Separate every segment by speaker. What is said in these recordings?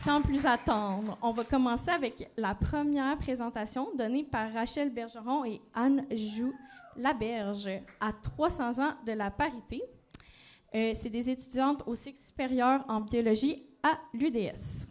Speaker 1: sans plus attendre, on va commencer avec la première présentation donnée par Rachel Bergeron et Anne-Jou Laberge à 300 ans de la parité. C'est des étudiantes au cycle supérieur en biologie à l'UDS.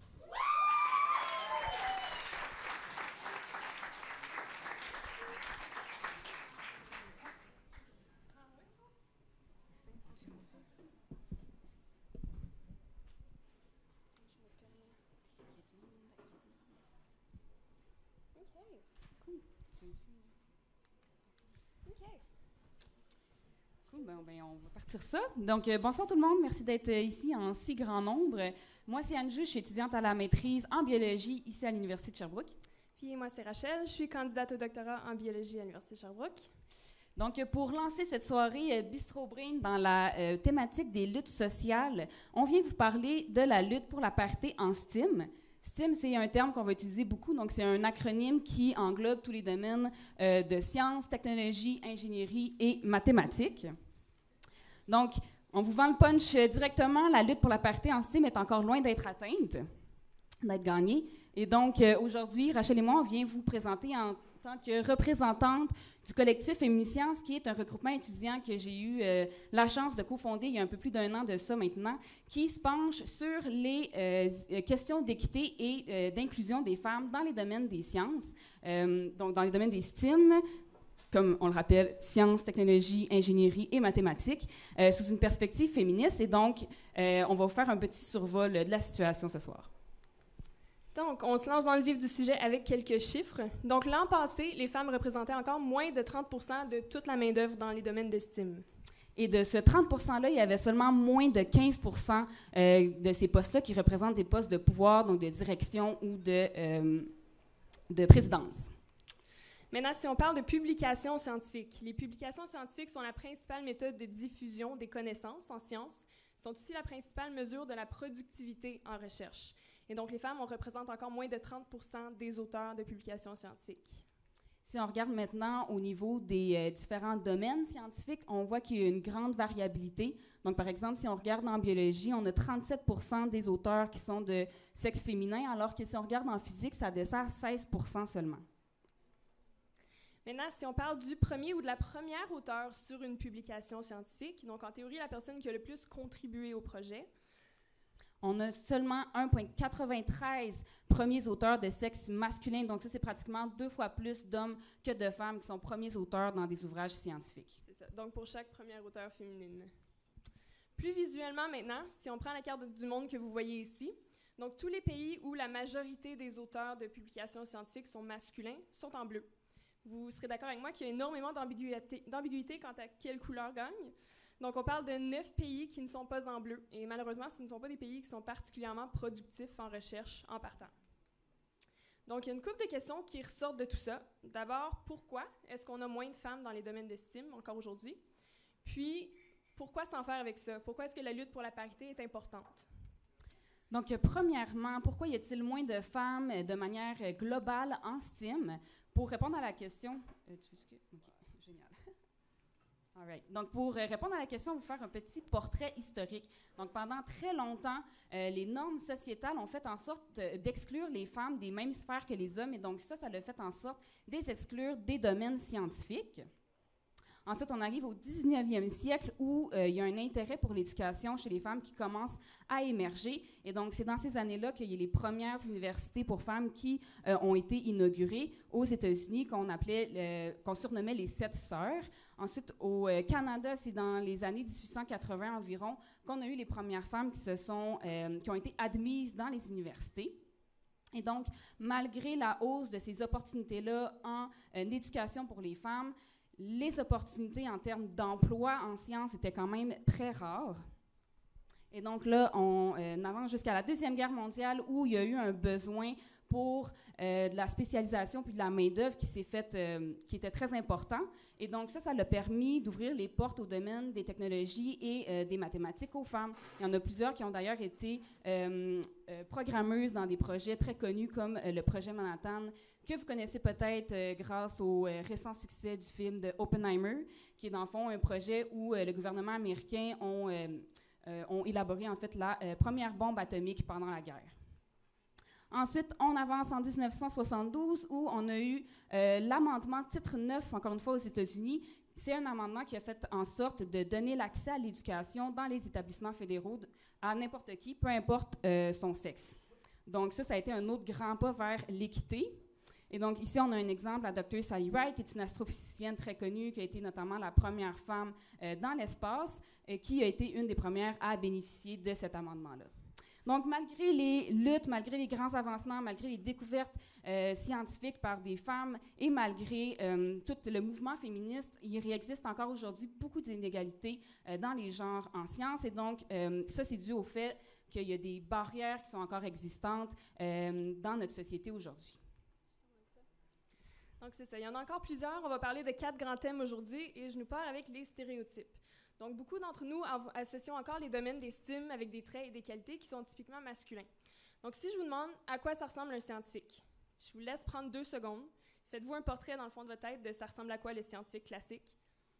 Speaker 2: Ben, on va partir ça. Donc, bonsoir tout le monde. Merci d'être ici en si grand nombre. Moi, c'est Anne-Jou, je suis étudiante à la maîtrise en biologie ici à l'Université de Sherbrooke.
Speaker 3: Puis moi, c'est Rachel, je suis candidate au doctorat en biologie à l'Université de Sherbrooke.
Speaker 2: Donc, pour lancer cette soirée Bistro Brain dans la thématique des luttes sociales, on vient vous parler de la lutte pour la parité en STEAM. STEAM, c'est un terme qu'on va utiliser beaucoup, donc c'est un acronyme qui englobe tous les domaines de sciences, technologie, ingénierie et mathématiques. Donc, on vous vend le punch directement. La lutte pour la parité en STEAM est encore loin d'être atteinte, d'être gagnée. Et donc, aujourd'hui, Rachel et moi, on vient vous présenter en tant que représentante du collectif Féminisciences, qui est un regroupement étudiant que j'ai eu la chance de cofonder il y a un peu plus d'1 an de ça maintenant, qui se penche sur les questions d'équité et d'inclusion des femmes dans les domaines des sciences, donc dans les domaines des STEAM, comme on le rappelle, sciences, technologie, ingénierie et mathématiques, sous une perspective féministe. Et donc, on va vous faire un petit survol de la situation ce soir.
Speaker 3: Donc, on se lance dans le vif du sujet avec quelques chiffres. Donc, l'an passé, les femmes représentaient encore moins de 30 % de toute la main-d'œuvre dans les domaines de STEAM.
Speaker 2: Et de ce 30 %-là, il y avait seulement moins de 15 % de ces postes-là qui représentent des postes de pouvoir, donc de direction ou de présidence.
Speaker 3: Maintenant, si on parle de publications scientifiques, les publications scientifiques sont la principale méthode de diffusion des connaissances en sciences, sont aussi la principale mesure de la productivité en recherche. Et donc, les femmes, on représente encore moins de 30 % des auteurs de publications scientifiques.
Speaker 2: Si on regarde maintenant au niveau des différents domaines scientifiques, on voit qu'il y a une grande variabilité. Donc, par exemple, si on regarde en biologie, on a 37 % des auteurs qui sont de sexe féminin, alors que si on regarde en physique, ça dessert 16 % seulement.
Speaker 3: Maintenant, si on parle du premier ou de la première auteure sur une publication scientifique, donc en théorie, la personne qui a le plus contribué au projet,
Speaker 2: on a seulement 1,93 premiers auteurs de sexe masculin. Donc ça, c'est pratiquement 2 fois plus d'hommes que de femmes qui sont premiers auteurs dans des ouvrages scientifiques.
Speaker 3: C'est ça. Donc pour chaque première auteure féminine. Plus visuellement maintenant, si on prend la carte du monde que vous voyez ici, donc tous les pays où la majorité des auteurs de publications scientifiques sont masculins sont en bleu. Vous serez d'accord avec moi qu'il y a énormément d'ambiguïté quant à quelle couleur gagne. Donc, on parle de 9 pays qui ne sont pas en bleu. Et malheureusement, ce ne sont pas des pays qui sont particulièrement productifs en recherche en partant. Donc, il y a une couple de questions qui ressortent de tout ça. D'abord, pourquoi est-ce qu'on a moins de femmes dans les domaines de STEAM encore aujourd'hui? Puis, pourquoi s'en faire avec ça? Pourquoi est-ce que la lutte pour la parité est importante?
Speaker 2: Donc, premièrement, pourquoi y a-t-il moins de femmes de manière globale en STEAM? Pour répondre à la question... OK, génial. All right. Donc, pour répondre à la question, on va vous faire un petit portrait historique. Donc, pendant très longtemps, les normes sociétales ont fait en sorte d'exclure les femmes des mêmes sphères que les hommes. Et donc, ça l'a fait en sorte de les exclure des domaines scientifiques. Ensuite, on arrive au 19e siècle où il y a un intérêt pour l'éducation chez les femmes qui commence à émerger. Et donc, c'est dans ces années-là qu'il y a les premières universités pour femmes qui ont été inaugurées aux États-Unis, qu'on surnommait les 7 sœurs. Ensuite, au Canada, c'est dans les années 1880 environ qu'on a eu les premières femmes qui ont été admises dans les universités. Et donc, malgré la hausse de ces opportunités-là en éducation pour les femmes, les opportunités en termes d'emploi en sciences étaient quand même très rares. Et donc là, on avance jusqu'à la Deuxième Guerre mondiale où il y a eu un besoin pour de la spécialisation puis de la main-d'œuvre qui était très important. Et donc ça l'a permis d'ouvrir les portes au domaine des technologies et des mathématiques aux femmes. Il y en a plusieurs qui ont d'ailleurs été programmeuses dans des projets très connus comme le projet Manhattan, que vous connaissez peut-être grâce au récent succès du film de Oppenheimer, qui est dans le fond un projet où le gouvernement américain ont élaboré en fait la première bombe atomique pendant la guerre. Ensuite, on avance en 1972 où on a eu l'amendement titre 9, encore une fois aux États-Unis. C'est un amendement qui a fait en sorte de donner l'accès à l'éducation dans les établissements fédéraux à n'importe qui, peu importe son sexe. Donc ça a été un autre grand pas vers l'équité. Et donc ici, on a un exemple, la Dr. Sally Ride, qui est une astrophysicienne très connue, qui a été notamment la première femme dans l'espace, qui a été une des premières à bénéficier de cet amendement-là. Donc, malgré les luttes, malgré les grands avancements, malgré les découvertes scientifiques par des femmes et malgré tout le mouvement féministe, il existe encore aujourd'hui beaucoup d'inégalités dans les genres en sciences. Et donc, ça, c'est dû au fait qu'il y a des barrières qui sont encore existantes dans notre société aujourd'hui.
Speaker 3: Donc, c'est ça. Il y en a encore plusieurs. On va parler de 4 grands thèmes aujourd'hui et je nous pars avec les stéréotypes. Donc, beaucoup d'entre nous associons encore les domaines d'estime avec des traits et des qualités qui sont typiquement masculins. Donc, si je vous demande à quoi ça ressemble un scientifique, je vous laisse prendre 2 secondes. Faites-vous un portrait dans le fond de votre tête de ça ressemble à quoi le scientifique classique?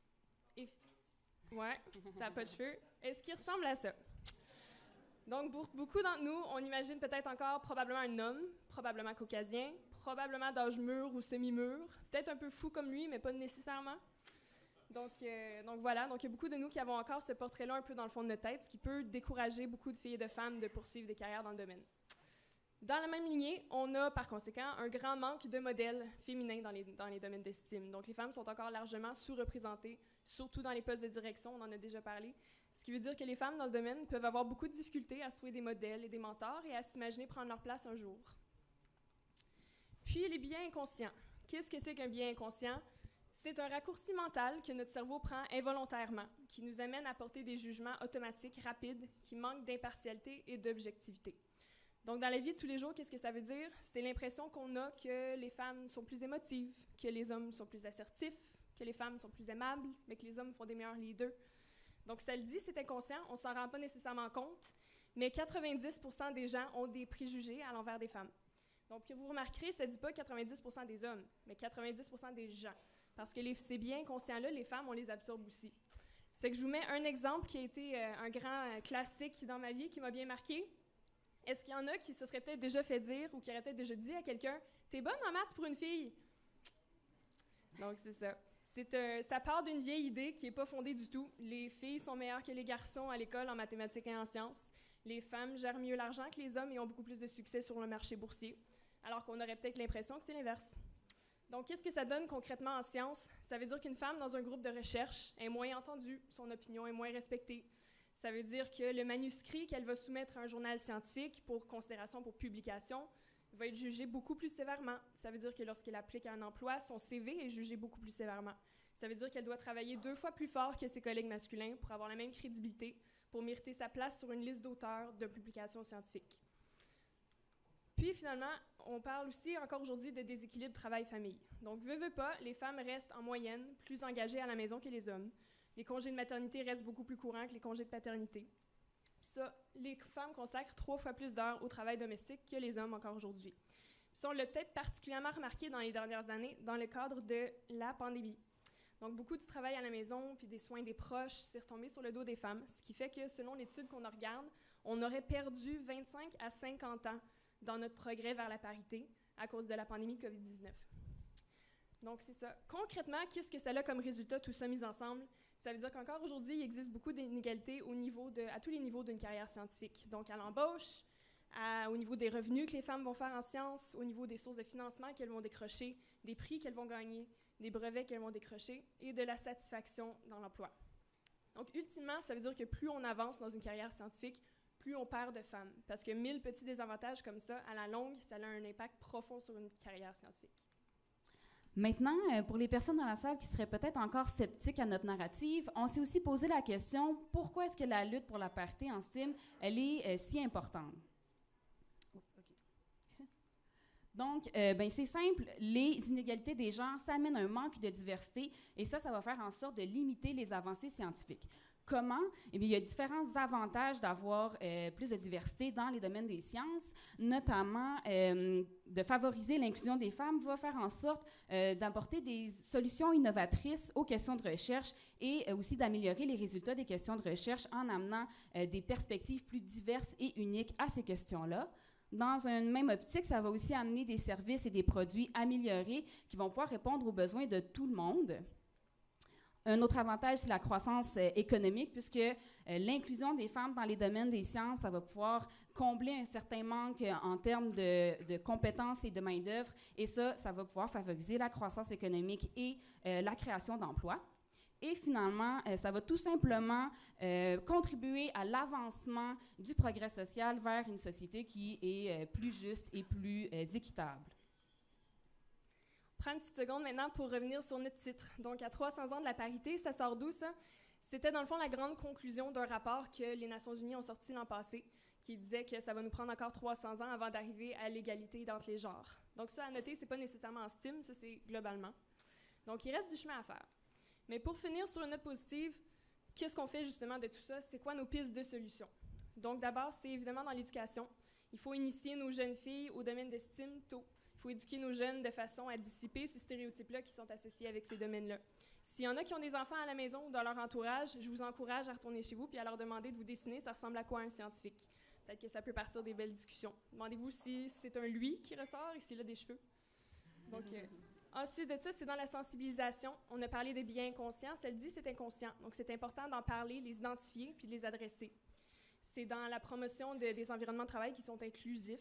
Speaker 3: Ouais, ça n'a pas de cheveux. Est-ce qu'il ressemble à ça? Donc, pour beaucoup d'entre nous, on imagine peut-être encore probablement un homme, probablement caucasien, probablement d'âge mûr ou semi-mûr, peut-être un peu fou comme lui, mais pas nécessairement. Donc voilà, donc il y a beaucoup de nous qui avons encore ce portrait-là un peu dans le fond de notre tête, ce qui peut décourager beaucoup de filles et de femmes de poursuivre des carrières dans le domaine. Dans la même lignée, on a par conséquent un grand manque de modèles féminins dans les domaines d'estime. Donc les femmes sont encore largement sous-représentées, surtout dans les postes de direction, on en a déjà parlé, ce qui veut dire que les femmes dans le domaine peuvent avoir beaucoup de difficultés à se trouver des modèles et des mentors et à s'imaginer prendre leur place un jour. Puis les biais inconscients. Qu'est-ce que c'est qu'un biais inconscient? C'est un raccourci mental que notre cerveau prend involontairement, qui nous amène à porter des jugements automatiques rapides qui manquent d'impartialité et d'objectivité. Donc, dans la vie de tous les jours, qu'est-ce que ça veut dire? C'est l'impression qu'on a que les femmes sont plus émotives, que les hommes sont plus assertifs, que les femmes sont plus aimables, mais que les hommes font des meilleurs leaders. Donc, ça le dit, c'est inconscient, on ne s'en rend pas nécessairement compte, mais 90% des gens ont des préjugés à l'envers des femmes. Donc, vous remarquerez, ça ne dit pas 90% des hommes, mais 90% des gens. Parce que ces biais inconscients-là, les femmes, on les absorbe aussi. C'est que je vous mets un exemple qui a été un grand classique dans ma vie, qui m'a bien marqué. Est-ce qu'il y en a qui se seraient peut-être déjà fait dire ou qui auraient peut-être déjà dit à quelqu'un « T'es bonne en maths pour une fille? » Donc, c'est ça. Ça part d'une vieille idée qui n'est pas fondée du tout. Les filles sont meilleures que les garçons à l'école en mathématiques et en sciences. Les femmes gèrent mieux l'argent que les hommes et ont beaucoup plus de succès sur le marché boursier, alors qu'on aurait peut-être l'impression que c'est l'inverse. Donc, qu'est-ce que ça donne concrètement en sciences? Ça veut dire qu'une femme dans un groupe de recherche est moins entendue, son opinion est moins respectée. Ça veut dire que le manuscrit qu'elle va soumettre à un journal scientifique pour considération pour publication va être jugé beaucoup plus sévèrement. Ça veut dire que lorsqu'elle applique à un emploi, son CV est jugé beaucoup plus sévèrement. Ça veut dire qu'elle doit travailler 2 fois plus fort que ses collègues masculins pour avoir la même crédibilité, pour mériter sa place sur une liste d'auteurs de publications scientifiques. Puis finalement, on parle aussi encore aujourd'hui de déséquilibre travail-famille. Donc, veut pas, les femmes restent en moyenne plus engagées à la maison que les hommes. Les congés de maternité restent beaucoup plus courants que les congés de paternité. Puis ça, les femmes consacrent 3 fois plus d'heures au travail domestique que les hommes encore aujourd'hui. Puis ça, on l'a peut-être particulièrement remarqué dans les dernières années dans le cadre de la pandémie. Donc, beaucoup du travail à la maison puis des soins des proches s'est retombé sur le dos des femmes, ce qui fait que, selon l'étude qu'on regarde, on aurait perdu 25 à 50 ans dans notre progrès vers la parité à cause de la pandémie COVID-19. Donc, c'est ça. Concrètement, qu'est-ce que ça a comme résultat, tout ça mis ensemble? Ça veut dire qu'encore aujourd'hui, il existe beaucoup d'inégalités à tous les niveaux d'une carrière scientifique. Donc, à l'embauche, au niveau des revenus que les femmes vont faire en sciences, au niveau des sources de financement qu'elles vont décrocher, des prix qu'elles vont gagner, des brevets qu'elles vont décrocher et de la satisfaction dans l'emploi. Donc, ultimement, ça veut dire que plus on avance dans une carrière scientifique, plus on perd de femmes. Parce que 1000 petits désavantages comme ça, à la longue, ça a un impact profond sur une carrière scientifique.
Speaker 2: Maintenant, pour les personnes dans la salle qui seraient peut-être encore sceptiques à notre narrative, on s'est aussi posé la question, pourquoi est-ce que la lutte pour la parité en STEM, elle est si importante? Donc, c'est simple, les inégalités des genres, ça amène un manque de diversité et ça va faire en sorte de limiter les avancées scientifiques. Comment? Eh bien, il y a différents avantages d'avoir plus de diversité dans les domaines des sciences, notamment de favoriser l'inclusion des femmes va faire en sorte d'apporter des solutions innovatrices aux questions de recherche et aussi d'améliorer les résultats des questions de recherche en amenant des perspectives plus diverses et uniques à ces questions-là. Dans une même optique, ça va aussi amener des services et des produits améliorés qui vont pouvoir répondre aux besoins de tout le monde. Un autre avantage, c'est la croissance économique, puisque l'inclusion des femmes dans les domaines des sciences, ça va pouvoir combler un certain manque en termes de compétences et de main-d'œuvre, et ça va pouvoir favoriser la croissance économique et la création d'emplois. Et finalement, ça va tout simplement contribuer à l'avancement du progrès social vers une société qui est plus juste et plus équitable.
Speaker 3: On prend une petite seconde maintenant pour revenir sur notre titre. Donc, à 300 ans de la parité, ça sort d'où, ça? C'était dans le fond la grande conclusion d'un rapport que les Nations unies ont sorti l'an passé, qui disait que ça va nous prendre encore 300 ans avant d'arriver à l'égalité entre les genres. Donc ça, à noter, c'est pas nécessairement en STEAM, ça c'est globalement. Donc il reste du chemin à faire. Mais pour finir sur une note positive, qu'est-ce qu'on fait justement de tout ça? C'est quoi nos pistes de solutions? Donc d'abord, c'est évidemment dans l'éducation. Il faut initier nos jeunes filles au domaine de STEAM tôt. Il faut éduquer nos jeunes de façon à dissiper ces stéréotypes-là qui sont associés avec ces domaines-là. S'il y en a qui ont des enfants à la maison ou dans leur entourage, je vous encourage à retourner chez vous et à leur demander de vous dessiner ça ressemble à quoi un scientifique. Peut-être que ça peut partir des belles discussions. Demandez-vous si c'est un lui qui ressort et s'il a des cheveux. Donc, ensuite de ça, c'est dans la sensibilisation. On a parlé des biens inconscients. Ça le dit, c'est inconscient. Donc, c'est important d'en parler, les identifier puis de les adresser. C'est dans la promotion des environnements de travail qui sont inclusifs.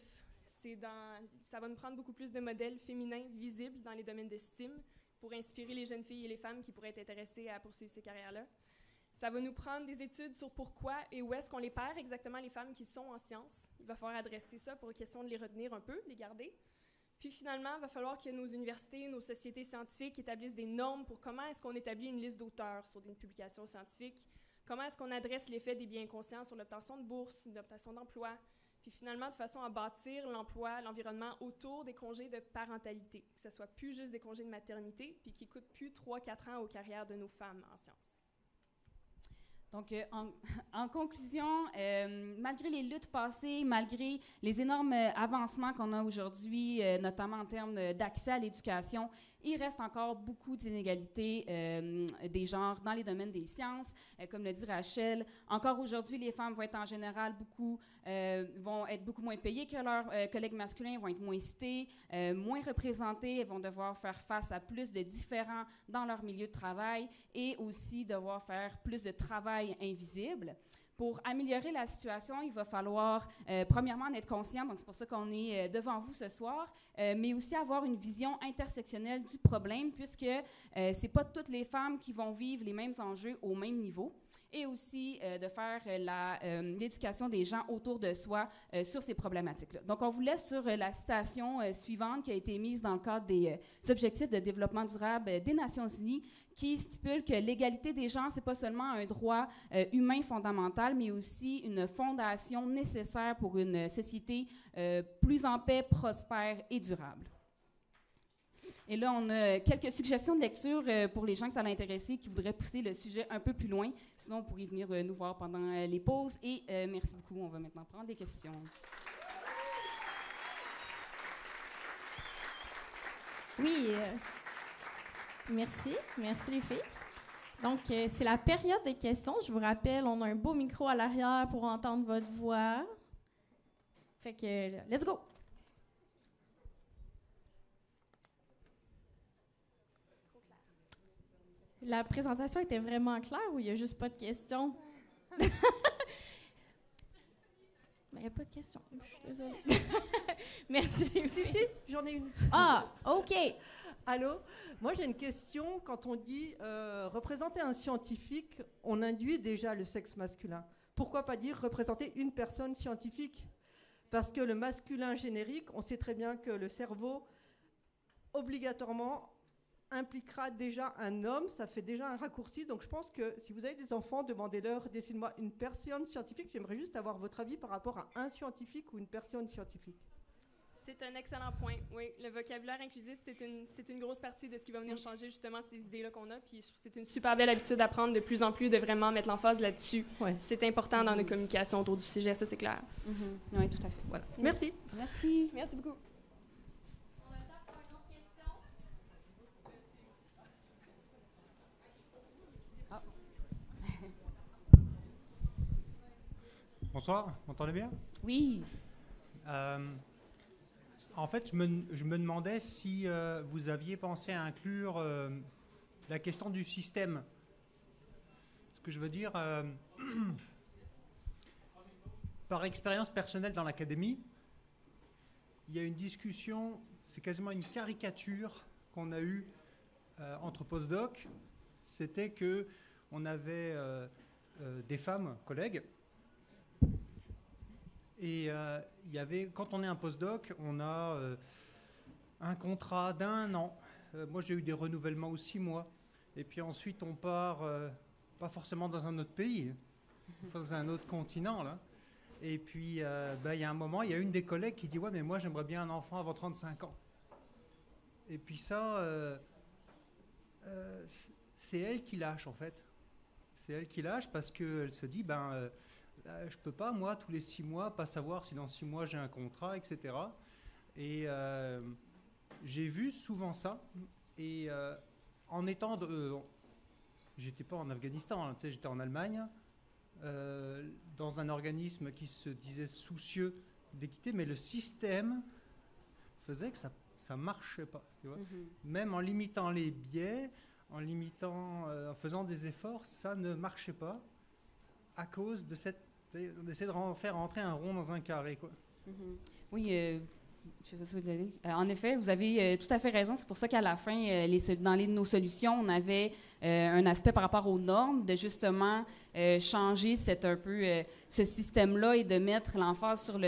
Speaker 3: Ça va nous prendre beaucoup plus de modèles féminins visibles dans les domaines de STEAM pour inspirer les jeunes filles et les femmes qui pourraient être intéressées à poursuivre ces carrières-là. Ça va nous prendre des études sur pourquoi et où est-ce qu'on les perd exactement, les femmes qui sont en sciences. Il va falloir adresser ça pour question de les retenir un peu, les garder. Puis finalement, il va falloir que nos universités, nos sociétés scientifiques établissent des normes pour comment est-ce qu'on établit une liste d'auteurs sur une publication scientifique, comment est-ce qu'on adresse l'effet des biens conscients sur l'obtention de bourses, l'obtention d'emploi, puis finalement de façon à bâtir l'emploi, l'environnement autour des congés de parentalité, que ce soit plus juste des congés de maternité, puis qui ne coûtent plus 3-4 ans aux carrières de nos femmes en sciences.
Speaker 2: Donc, en conclusion, malgré les luttes passées, malgré les énormes avancements qu'on a aujourd'hui, notamment en termes d'accès à l'éducation, il reste encore beaucoup d'inégalités des genres dans les domaines des sciences. Comme le dit Rachel, encore aujourd'hui, les femmes vont être en général vont être beaucoup moins payées que leurs collègues masculins, vont être moins citées, moins représentées, elles vont devoir faire face à plus de différends dans leur milieu de travail et aussi devoir faire plus de travail invisible. Pour améliorer la situation, il va falloir, premièrement, en être conscient, donc c'est pour ça qu'on est devant vous ce soir, mais aussi avoir une vision intersectionnelle du problème, puisque ce n'est pas toutes les femmes qui vont vivre les mêmes enjeux au même niveau, et aussi de faire l'éducation des gens autour de soi sur ces problématiques-là. Donc, on vous laisse sur la citation suivante qui a été mise dans le cadre des objectifs de développement durable des Nations unies, qui stipule que l'égalité des genres, ce n'est pas seulement un droit humain fondamental, mais aussi une fondation nécessaire pour une société plus en paix, prospère et durable. Et là, on a quelques suggestions de lecture pour les gens que ça l'a intéressé, qui voudraient pousser le sujet un peu plus loin. Sinon, vous pourrez venir nous voir pendant les pauses. Et merci beaucoup. On va maintenant prendre des questions.
Speaker 1: Oui, merci les filles. Donc, c'est la période des questions. Je vous rappelle, on a un beau micro à l'arrière pour entendre votre voix. Fait que, let's go! La présentation était vraiment claire ou il n'y a juste pas de questions? Mais il n'y a pas de questions. Je suis désolée. Merci les filles.
Speaker 4: Si, j'en ai une.
Speaker 1: Ah, OK.
Speaker 4: Allô? Moi, j'ai une question. Quand on dit représenter un scientifique, on induit déjà le sexe masculin. Pourquoi pas dire représenter une personne scientifique? Parce que le masculin générique, on sait très bien que le cerveau, obligatoirement, impliquera déjà un homme. Ça fait déjà un raccourci. Donc, je pense que si vous avez des enfants, demandez-leur, dessine-moi une personne scientifique. J'aimerais juste avoir votre avis par rapport à un scientifique ou une personne scientifique.
Speaker 3: C'est un excellent point. Oui, le vocabulaire inclusif, c'est une grosse partie de ce qui va venir changer justement ces idées-là qu'on a. Puis c'est une super belle habitude d'apprendre de plus en plus, de vraiment mettre l'emphase là-dessus. Ouais. C'est important dans nos communications autour du sujet, ça c'est clair.
Speaker 2: Oui, tout à fait.
Speaker 4: Voilà. Merci.
Speaker 2: Merci.
Speaker 3: Merci beaucoup.
Speaker 1: On a le temps pour une autre question.
Speaker 5: Bonsoir, vous m'entendez bien?
Speaker 2: Oui.
Speaker 5: En fait, je me demandais si vous aviez pensé à inclure la question du système. Ce que je veux dire, par expérience personnelle dans l'académie, il y a une discussion, c'est quasiment une caricature qu'on a eue entre postdocs. C'était qu'on avait des femmes collègues. Et il y avait, quand on est un postdoc, on a un contrat d'1 an. Moi, j'ai eu des renouvellements aux 6 mois. Et puis ensuite, on part, pas forcément dans un autre pays, dans un autre continent, là. Et puis, il y a un moment, il y a une des collègues qui dit « Ouais, mais moi, j'aimerais bien un enfant avant 35 ans. » Et puis ça, c'est elle qui lâche, en fait. C'est elle qui lâche parce qu'elle se dit « je peux pas, moi, tous les 6 mois, pas savoir si dans 6 mois j'ai un contrat, etc. » Et j'ai vu souvent ça. Et en étant... j'étais pas en Afghanistan, hein, j'étais en Allemagne, dans un organisme qui se disait soucieux d'équité, mais le système faisait que ça marchait pas. Tu vois. Même en limitant les biais, en faisant des efforts, ça ne marchait pas à cause de on essaie de faire rentrer un rond dans un carré, quoi.
Speaker 2: Oui, je sais pas si vous l'avez dit. En effet, vous avez tout à fait raison. C'est pour ça qu'à la fin, dans nos solutions, on avait un aspect par rapport aux normes, de justement changer ce système-là et de mettre l'emphase sur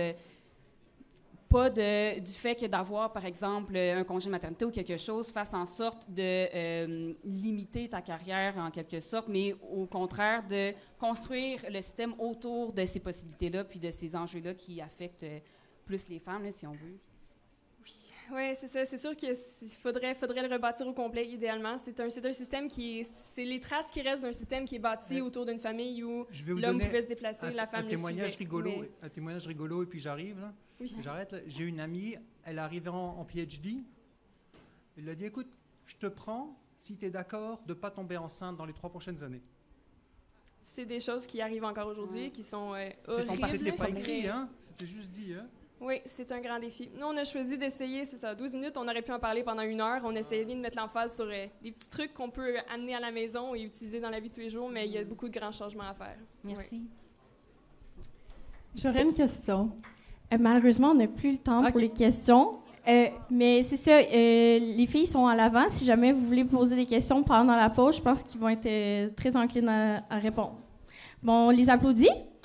Speaker 2: pas du fait que d'avoir, par exemple, un congé de maternité ou quelque chose fasse en sorte de limiter ta carrière en quelque sorte, mais au contraire de construire le système autour de ces possibilités-là puis de ces enjeux-là qui affectent plus les femmes, là, si on veut.
Speaker 3: Oui, c'est ça. C'est sûr qu'il faudrait le rebâtir au complet, idéalement. C'est un système c'est les traces qui restent d'un système qui est bâti autour d'une famille où l'homme pouvait se déplacer, la femme le suivait.
Speaker 5: Un témoignage rigolo, et puis j'arrive, là.
Speaker 3: Oui.
Speaker 5: J'arrête, là. J'ai une amie, elle est arrivée en PhD. Elle lui a dit, écoute, je te prends si tu es d'accord de ne pas tomber enceinte dans les 3 prochaines années.
Speaker 3: C'est des choses qui arrivent encore aujourd'hui, qui sont horribles.
Speaker 5: C'était pas écrit, hein? C'était juste dit, hein?
Speaker 3: Oui, c'est un grand défi. Nous, on a choisi d'essayer, c'est ça, 12 minutes. On aurait pu en parler pendant 1 heure. On essayait de mettre l'emphase sur des petits trucs qu'on peut amener à la maison et utiliser dans la vie de tous les jours, mais il y a beaucoup de grands changements à faire.
Speaker 2: Merci.
Speaker 3: Oui.
Speaker 1: J'aurais une question. Malheureusement, on n'a plus le temps pour les questions. Mais c'est ça, les filles sont à l'avant. Si jamais vous voulez poser des questions pendant la pause, je pense qu'ils vont être très enclins à répondre. Bon, on les applaudit.